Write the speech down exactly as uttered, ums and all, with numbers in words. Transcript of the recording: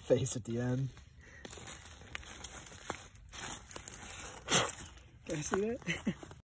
face at the end. Can I see that?